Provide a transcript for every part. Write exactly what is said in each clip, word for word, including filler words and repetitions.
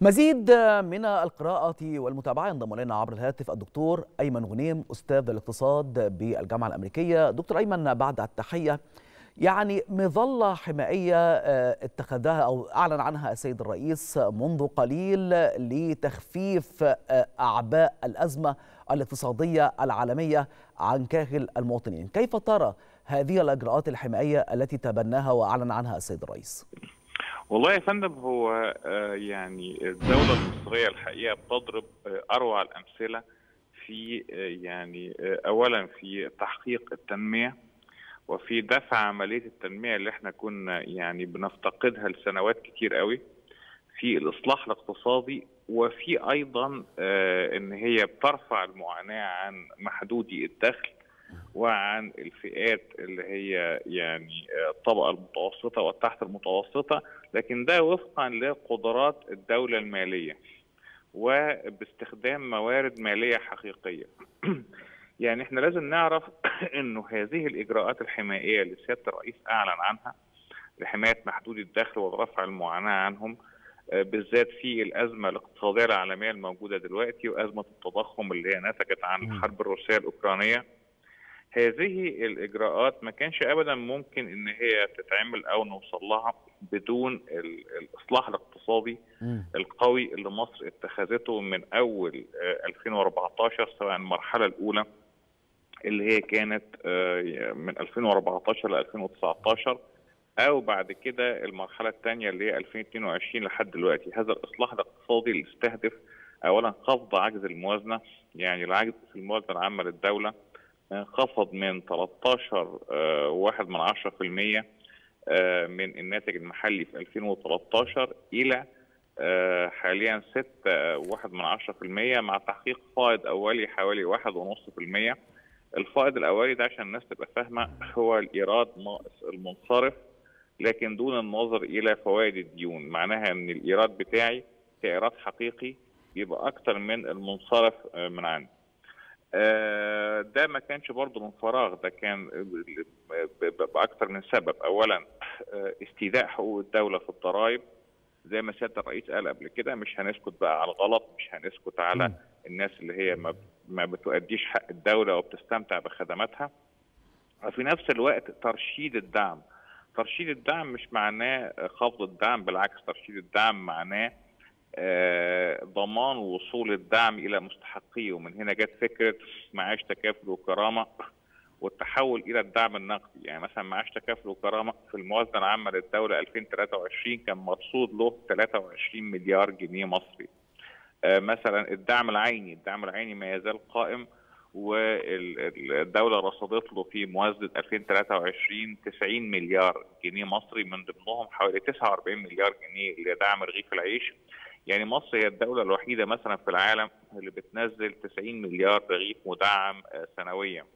مزيد من القراءة والمتابعة. ينضم إلينا عبر الهاتف الدكتور أيمن غنيم، أستاذ الاقتصاد بالجامعة الأمريكية. دكتور أيمن، بعد التحية، يعني مظلة حمائية اتخذها أو أعلن عنها السيد الرئيس منذ قليل لتخفيف أعباء الأزمة الاقتصادية العالمية عن كاهل المواطنين، كيف ترى هذه الإجراءات الحمائية التي تبناها وأعلن عنها السيد الرئيس؟ والله يا فندم، هو يعني الدولة المصرية الحقيقة بتضرب أروع الأمثلة في يعني أولا في تحقيق التنمية وفي دفع عملية التنمية اللي احنا كنا يعني بنفتقدها لسنوات كتير قوي، في الإصلاح الاقتصادي، وفي أيضا إن هي بترفع المعاناة عن محدودي الدخل وعن الفئات اللي هي يعني الطبقة المتوسطة والتحت المتوسطة، لكن ده وفقا لقدرات الدولة المالية وباستخدام موارد مالية حقيقية. يعني احنا لازم نعرف انه هذه الإجراءات الحمائية اللي سيادة الرئيس أعلن عنها لحماية محدودي الدخل ورفع المعاناة عنهم، بالذات في الأزمة الاقتصادية العالمية الموجودة دلوقتي وأزمة التضخم اللي هي نتجت عن الحرب الروسية الأوكرانية، هذه الإجراءات ما كانش أبدا ممكن إن هي تتعمل أو نوصل لها بدون الإصلاح الاقتصادي القوي اللي مصر اتخذته من أول ألفين وأربعتاشر، سواء المرحلة الأولى اللي هي كانت من ألفين وأربعتاشر ل ألفين وتسعتاشر، أو بعد كده المرحلة الثانية اللي هي ألفين واثنين وعشرين لحد دلوقتي. هذا الإصلاح الاقتصادي اللي استهدف أولا خفض عجز الموازنة، يعني العجز في الموازنة العامة للدولة انخفض من ثلاثتاشر واحد من عشرة في المية من الناتج المحلي في ألفين وتلتاشر إلى حاليا ستة واحد من عشرة في المية، مع تحقيق فائض أولي حوالي واحد ونص في المية. الفائض الأولي ده عشان الناس تبقى فاهمة هو الإيراد ناقص المنصرف، لكن دون النظر إلى فوائد الديون، معناها إن الإيراد بتاعي كإيراد حقيقي يبقى أكتر من المنصرف من عندي. ده ما كانش برضه من فراغ، ده كان بأكثر من سبب. أولا استيداء حقوق الدولة في الضرائب، زي ما سيادة الرئيس قال قبل كده، مش هنسكت بقى على الغلط، مش هنسكت على الناس اللي هي ما ما بتؤديش حق الدولة وبتستمتع بخدماتها. وفي نفس الوقت ترشيد الدعم. ترشيد الدعم مش معناه خفض الدعم، بالعكس، ترشيد الدعم معناه آه ضمان وصول الدعم إلى مستحقيه، ومن هنا جت فكرة معاش تكافل وكرامة والتحول إلى الدعم النقدي. يعني مثلا معاش تكافل وكرامة في الموازنة العامة للدولة ألفين وثلاثة وعشرين كان مرصود له ثلاثة وعشرين مليار جنيه مصري. آه مثلا الدعم العيني، الدعم العيني ما يزال قائم، والدولة رصدت له في موازنة ألفين وثلاثة وعشرين تسعين مليار جنيه مصري، من ضمنهم حوالي تسعة وأربعين مليار جنيه لدعم رغيف العيش. يعني مصر هي الدولة الوحيدة مثلا في العالم اللي بتنزل تسعين مليار رغيف مدعم سنويا.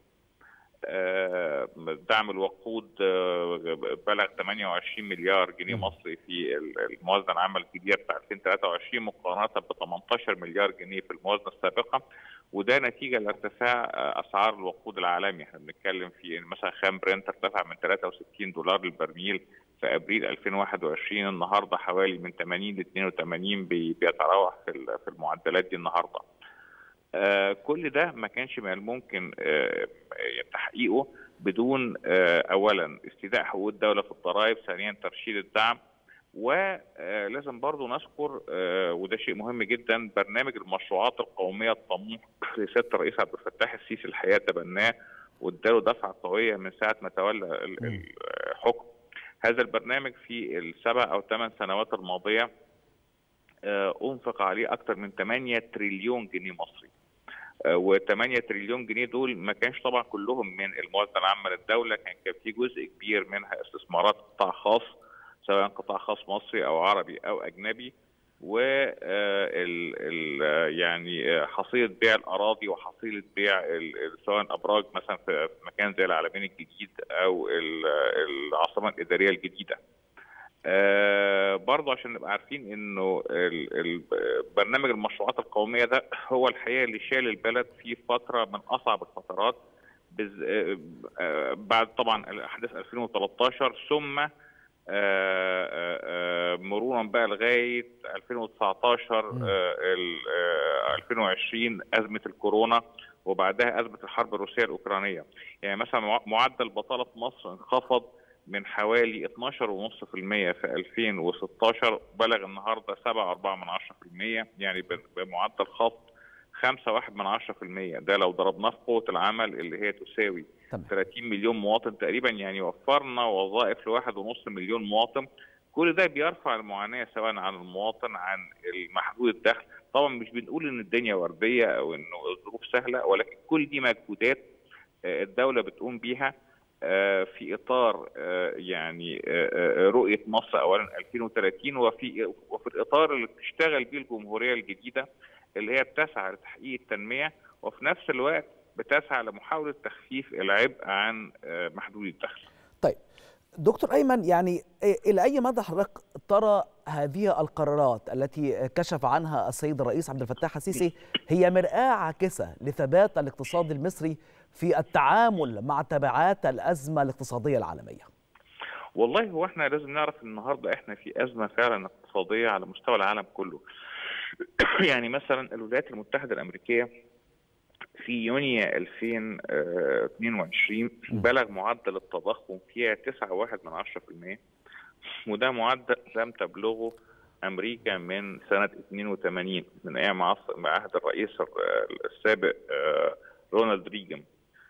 دعم الوقود بلغ ثمانية وعشرين مليار جنيه مصري في الموازنة العامة الجديدة بتاع ألفين وثلاثة وعشرين، مقارنة ب ثمانية عشر مليار جنيه في الموازنة السابقة، وده نتيجة لارتفاع أسعار الوقود العالمي. احنا بنتكلم في مثلا خام برنت ارتفع من ثلاثة وستين دولار للبرميل في ابريل ألفين وواحد وعشرين، النهارده حوالي من ثمانين ل اثنين وثمانين، بيتراوح في في المعدلات دي النهارده. آه كل ده ما كانش من الممكن آه تحقيقه بدون آه اولا استيداء حقوق الدوله في الضرائب، ثانيا ترشيد الدعم، ولازم برضو نذكر آه وده شيء مهم جدا، برنامج المشروعات القوميه الطموح لسياده الرئيس عبد الفتاح السيسي الحقيقه تبناه واداله دفعه قويه من ساعه ما تولى الحكم. هذا البرنامج في السبع او ثمان سنوات الماضيه انفق عليه اكثر من ثمانية تريليون جنيه مصري، و8 تريليون جنيه دول ما كانش طبعا كلهم من الموازنه العامه للدوله، كان كان في جزء كبير منها استثمارات قطاع خاص، سواء قطاع خاص مصري او عربي او اجنبي، و يعني حصيله بيع الاراضي وحصيله بيع سواء ابراج مثلا في مكان زي العلمين الجديد او العاصمه الاداريه الجديده. آه برضه عشان نبقى عارفين انه برنامج المشروعات القوميه ده هو الحقيقه اللي شال البلد في فتره من اصعب الفترات، آه بعد طبعا احداث ألفين وثلاثة عشر، ثم مرورا بقى لغايه ألفين وتسعتاشر ألفين وعشرين ازمه الكورونا، وبعدها ازمه الحرب الروسيه الاوكرانيه. يعني مثلا معدل البطاله في مصر انخفض من حوالي اتناشر فاصلة خمسة بالمئة في ألفين وستاشر، بلغ النهارده سبعة فاصلة أربعة بالمئة، يعني بمعدل خفض خمسة فاصلة واحد بالمئة. ده لو ضربناه في قوه العمل اللي هي تساوي تمام. ثلاثين مليون مواطن تقريبا، يعني وفرنا وظائف لواحد ونص مليون مواطن. كل ده بيرفع المعاناه سواء عن المواطن عن المحدود الدخل. طبعا مش بنقول ان الدنيا ورديه او انه الظروف سهله، ولكن كل دي مجهودات الدوله بتقوم بيها في اطار يعني رؤيه مصر اولا ألفين وثلاثين، وفي وفي الاطار اللي بتشتغل بيه الجمهوريه الجديده اللي هي بتسعى لتحقيق التنميه، وفي نفس الوقت بتسعى لمحاولة تخفيف العبء عن محدود الدخل. طيب دكتور أيمن، يعني إلى أي مدى حضرتك ترى هذه القرارات التي كشف عنها السيد الرئيس عبد الفتاح السيسي هي مرآة عاكسة لثبات الاقتصاد المصري في التعامل مع تبعات الأزمة الاقتصادية العالمية؟ والله هو احنا لازم نعرف النهارده احنا في أزمة فعلا اقتصادية على مستوى العالم كله. يعني مثلا الولايات المتحدة الأمريكية في يونيو ألفين واثنين وعشرين بلغ معدل التضخم فيها تسعة فاصلة واحد بالمئة، وده معدل لم تبلغه أمريكا من سنة اثنين وثمانين من أيام عهد الرئيس السابق رونالد ريغان.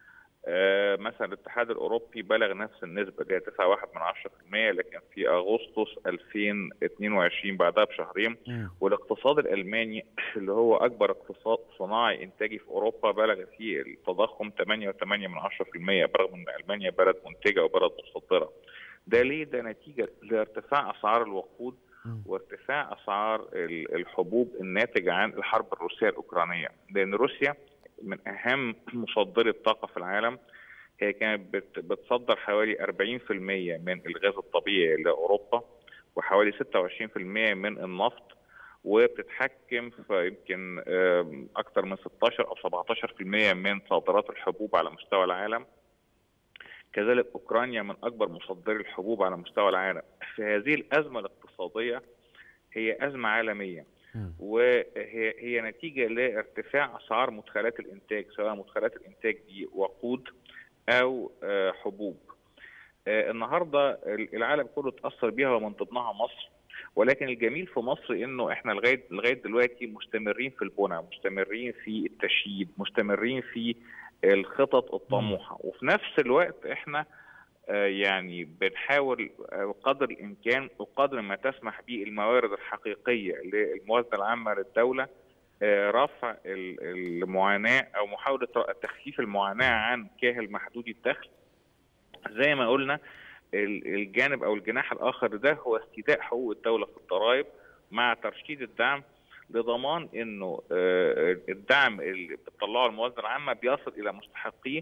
مثلا الاتحاد الأوروبي بلغ نفس النسبة اللي هي تسعة فاصلة واحد بالمئة، لكن في أغسطس ألفين واثنين وعشرين بعدها بشهرين. والاقتصاد الألماني اللي هو أكبر اقتصاد صناعي إنتاجي في أوروبا بلغ فيه التضخم ثمانية فاصلة ثمانية بالمئة، برغم أن ألمانيا بلد منتجة وبلد مصدرة. ده ليه؟ ده نتيجة لارتفاع أسعار الوقود وارتفاع أسعار الحبوب الناتجة عن الحرب الروسية الأوكرانية، لأن روسيا من أهم مصدري الطاقة في العالم. هي كانت بتصدر حوالي أربعين بالمئة من الغاز الطبيعي لأوروبا وحوالي ستة وعشرين بالمئة من النفط، وبتتحكم في يمكن أكثر من ستاشر أو سبعتاشر بالمئة من صادرات الحبوب على مستوى العالم. كذلك أوكرانيا من أكبر مصدري الحبوب على مستوى العالم. في هذه الأزمة الاقتصادية هي أزمة عالمية، وهي هي نتيجة لارتفاع أسعار مدخلات الإنتاج، سواء مدخلات الإنتاج دي وقود أو حبوب. النهاردة العالم كله اتأثر بيها ومن ضمنها مصر، ولكن الجميل في مصر إنه إحنا لغاية لغاية دلوقتي مستمرين في البنى، مستمرين في التشييد، مستمرين في الخطط الطموحة، وفي نفس الوقت إحنا يعني بنحاول قدر الامكان وقدر ما تسمح به الموارد الحقيقيه للموازنه العامه للدوله رفع المعاناه او محاوله تخفيف المعاناه عن كاهل محدودي الدخل. زي ما قلنا الجانب او الجناح الاخر ده هو استيداء حقوق الدوله في الضرائب مع ترشيد الدعم لضمان انه الدعم اللي بتطلعه الموازنه العامه بيصل الى مستحقيه.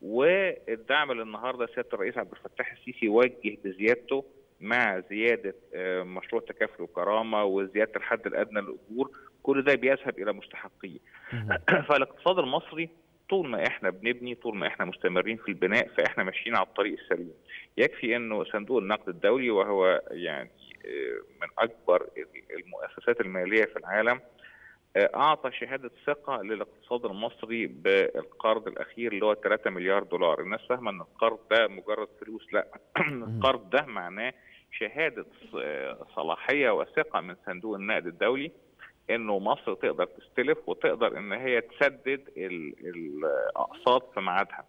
والدعم اللي النهارده سياده الرئيس عبد الفتاح السيسي وجه بزيادته مع زياده مشروع تكافل وكرامه وزياده الحد الادنى للاجور، كل ده بيذهب الى مستحقيه. فالاقتصاد المصري طول ما احنا بنبني، طول ما احنا مستمرين في البناء، فاحنا ماشيين على الطريق السليم. يكفي انه صندوق النقد الدولي وهو يعني من اكبر المؤسسات الماليه في العالم أعطى شهادة ثقة للاقتصاد المصري بالقرض الأخير اللي هو ثلاثة مليار دولار. الناس فاهمة أن القرض ده مجرد فلوس، لا. القرض ده معناه شهادة صلاحية وثقة من صندوق النقد الدولي أنه مصر تقدر تستلف وتقدر أن هي تسدد الأقساط في ميعادها.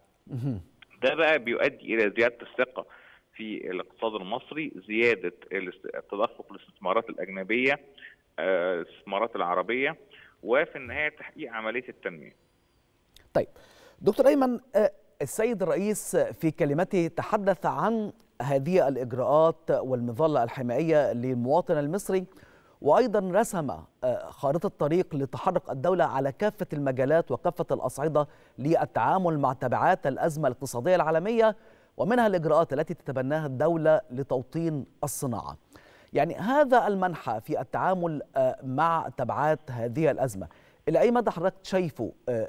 ده بقى بيؤدي إلى زيادة الثقة في الاقتصاد المصري، زيادة التدفق للاستثمارات الأجنبية، الاستثمارات العربية، وفي النهاية تحقيق عملية التنمية. طيب دكتور أيمن، السيد الرئيس في كلمته تحدث عن هذه الإجراءات والمظلة الحمائية للمواطن المصري، وأيضا رسم خارطة طريق لتحرك الدولة على كافة المجالات وكافة الأصعدة للتعامل مع تبعات الأزمة الاقتصادية العالمية، ومنها الإجراءات التي تتبناها الدولة لتوطين الصناعة. يعني هذا المنحى في التعامل مع تبعات هذه الأزمة، إلى أي مدى حضرتك شايفه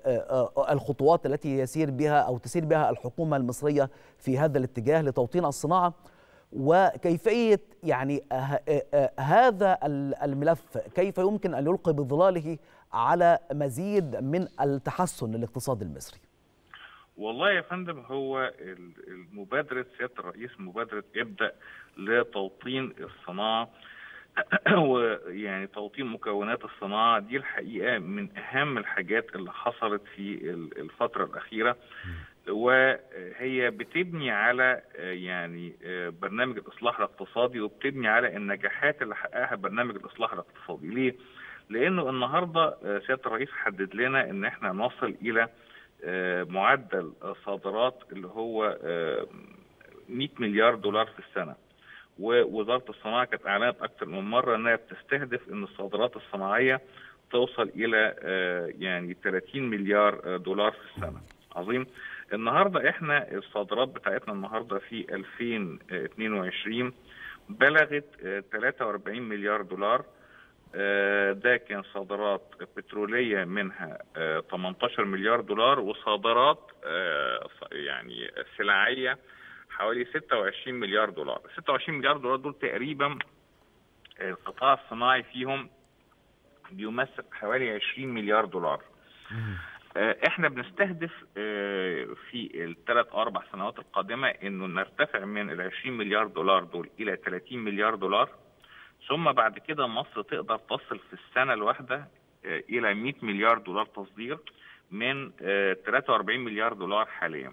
الخطوات التي يسير بها أو تسير بها الحكومة المصرية في هذا الاتجاه لتوطين الصناعة؟ وكيفية يعني هذا الملف كيف يمكن أن يلقي بظلاله على مزيد من التحسن للاقتصاد المصري؟ والله يا فندم، هو المبادرة سيادة الرئيس مبادرة ابدأ لتوطين الصناعة ويعني توطين مكونات الصناعة دي الحقيقة من أهم الحاجات اللي حصلت في الفترة الأخيرة، وهي بتبني على يعني برنامج الإصلاح الاقتصادي، وبتبني على النجاحات اللي حققها برنامج الإصلاح الاقتصادي. ليه؟ لأنه النهاردة سيادة الرئيس حدد لنا إن احنا نصل إلى معدل صادرات اللي هو مئة مليار دولار في السنة، ووزارة الصناعة كانت أعلنت أكثر من مرة أنها بتستهدف أن الصادرات الصناعية توصل إلى يعني ثلاثين مليار دولار في السنة. عظيم. النهاردة إحنا الصادرات بتاعتنا النهاردة في ألفين واثنين وعشرين بلغت ثلاثة وأربعين مليار دولار. ده كان صادرات بترولية منها ثمانية عشر مليار دولار، وصادرات يعني سلعية حوالي ستة وعشرين مليار دولار. ستة وعشرين مليار دولار دول تقريبا القطاع الصناعي فيهم بيمثل حوالي عشرين مليار دولار. احنا بنستهدف في الثلاث او اربع سنوات القادمة انه نرتفع من ال عشرين مليار دولار دول الى ثلاثين مليار دولار، ثم بعد كده مصر تقدر تصل في السنة الواحدة الى مئة مليار دولار تصدير من ثلاثة وأربعين مليار دولار حاليا.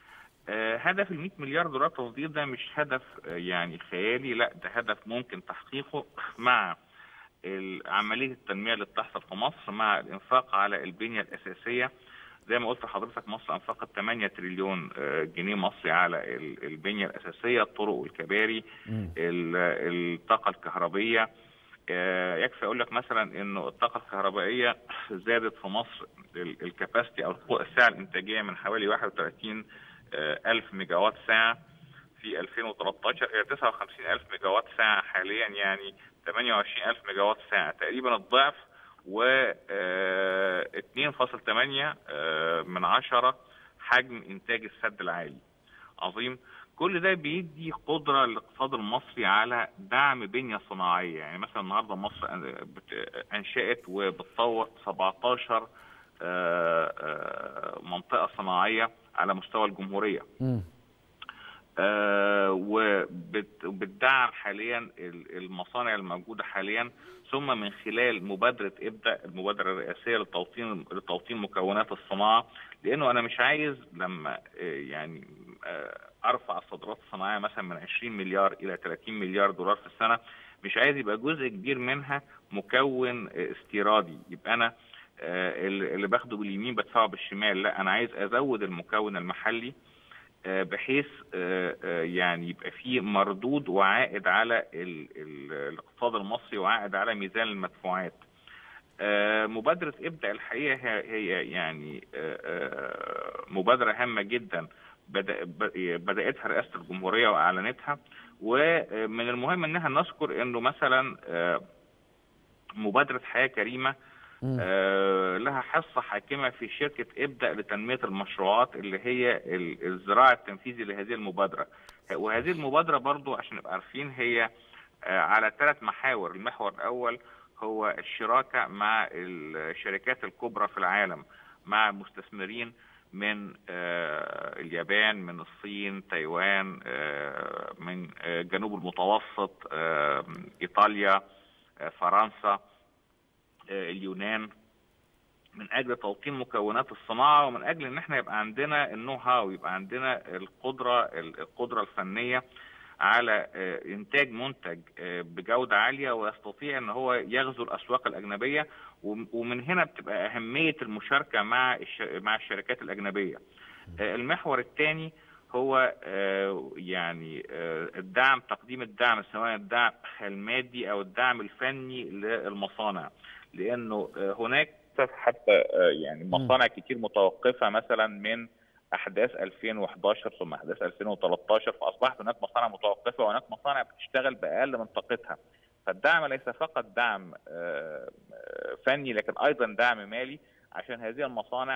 هدف ال مئة مليار دولار تصدير ده مش هدف يعني خيالي، لا ده هدف ممكن تحقيقه مع عملية التنمية اللي بتحصل في مصر، مع الإنفاق على البنية الأساسية. زي ما قلت لحضرتك مصر أنفقت ثمانية تريليون جنيه مصري على البنية الأساسية، الطرق والكباري، الطاقة الكهربية. يكفي أقول لك مثلا إنه الطاقة الكهربائية زادت في مصر الكاباسيتي أو السعة الإنتاجية من حوالي واحد وثلاثين ألف ميجا وات ساعة في ألفين وثلاثة عشر إلى تسعة وخمسين ألف ميجا وات ساعة حاليا، يعني ثمانية وعشرين ألف ميجا وات ساعة، تقريبا الضعف، و اثنين فاصلة ثمانية من عشرة حجم إنتاج السد العالي. عظيم. كل ده بيدي قدرة للاقتصاد المصري على دعم بنية صناعية. يعني مثلا النهارده مصر أنشأت وبتطور سبعة عشر منطقة صناعية على مستوى الجمهورية. م. آه وبتدعم حاليا المصانع الموجودة حاليا، ثم من خلال مبادرة ابدأ، المبادرة الرئاسية لتوطين لتوطين مكونات الصناعة. لأنه أنا مش عايز لما يعني أرفع الصادرات الصناعية مثلا من عشرين مليار إلى ثلاثين مليار دولار في السنة، مش عايز يبقى جزء كبير منها مكون استيرادي، يبقى أنا اللي باخده باليمين بدفعه بالشمال. لا، أنا عايز أزود المكون المحلي بحيث يعني يبقى فيه مردود وعائد على الاقتصاد المصري وعائد على ميزان المدفوعات. مبادرة ابدأ الحقيقة هي يعني مبادرة هامة جدا بدأتها رئاسة الجمهورية وأعلنتها، ومن المهم أنها نذكر أنه مثلا مبادرة حياة كريمة آه لها حصة حاكمة في شركة ابدأ لتنمية المشروعات اللي هي الذراع التنفيذي لهذه المبادرة. وهذه المبادرة برضو عشان نبقى عارفين هي آه على ثلاث محاور. المحور الأول هو الشراكة مع الشركات الكبرى في العالم، مع مستثمرين من آه اليابان، من الصين، تايوان، آه من آه جنوب المتوسط، آه إيطاليا، آه فرنسا، اليونان، من اجل توطين مكونات الصناعه، ومن اجل ان احنا يبقى عندنا النو هاو، يبقى عندنا القدره القدره الفنيه على انتاج منتج بجوده عاليه ويستطيع ان هو يغزو الاسواق الاجنبيه. ومن هنا بتبقى اهميه المشاركه مع مع الشركات الاجنبيه. المحور الثاني هو يعني الدعم، تقديم الدعم، سواء الدعم المادي او الدعم الفني للمصانع، لانه هناك حتى يعني مصانع كتير متوقفه مثلا من احداث ألفين وأحد عشر ثم احداث ألفين وثلاثة عشر، فاصبحت هناك مصانع متوقفه وهناك مصانع بتشتغل باقل من طاقتها. فالدعم ليس فقط دعم فني لكن ايضا دعم مالي عشان هذه المصانع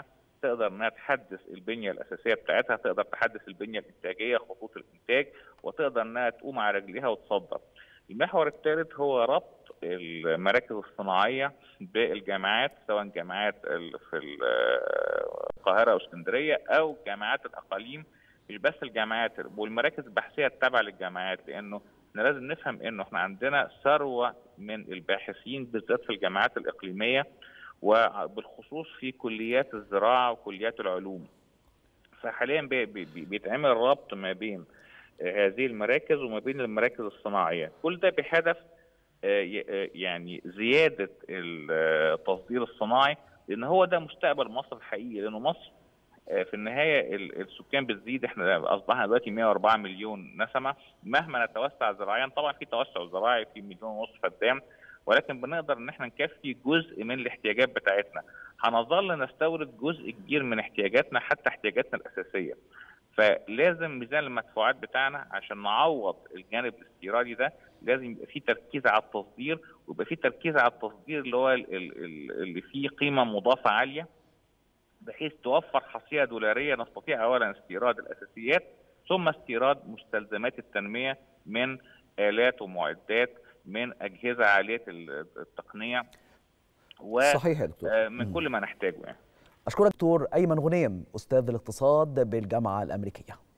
تقدر انها تحدث البنيه الاساسيه بتاعتها، تقدر تحدث البنيه الانتاجيه، خطوط الانتاج، وتقدر انها تقوم على رجليها وتصدر. المحور الثالث هو ربط المراكز الصناعيه بالجامعات، سواء جامعات في القاهره او اسكندريه او جامعات الاقاليم، مش بس الجامعات والمراكز البحثيه التابعه للجامعات، لانه احنا لازم نفهم انه احنا عندنا ثروه من الباحثين بالذات في الجامعات الاقليميه، وبالخصوص في كليات الزراعه وكليات العلوم. فحاليا بي بي بيتعمل ربط ما بين هذه المراكز وما بين المراكز الصناعيه، كل ده بهدف يعني زياده التصدير الصناعي، لان هو ده مستقبل مصر الحقيقي. لانه مصر في النهايه السكان بتزيد، احنا اصبحنا دلوقتي مئة وأربعة مليون نسمه، مهما نتوسع زراعيا، طبعا في توسع زراعي في مليون ونص فدان، ولكن بنقدر ان احنا نكفي جزء من الاحتياجات بتاعتنا. هنظل نستورد جزء كبير من احتياجاتنا، حتى احتياجاتنا الاساسيه. فلازم ميزان المدفوعات بتاعنا عشان نعوض الجانب الاستيرادي ده، لازم يبقى في تركيز على التصدير، ويبقى في تركيز على التصدير اللي هو اللي فيه قيمه مضافه عاليه، بحيث توفر حصيله دولاريه نستطيع اولا استيراد الاساسيات، ثم استيراد مستلزمات التنميه من الات ومعدات، من اجهزه عاليه التقنيه، صحيح يا دكتور، من كل ما نحتاجه يعني. اشكرك دكتور ايمن غنيم، استاذ الاقتصاد بالجامعه الامريكيه.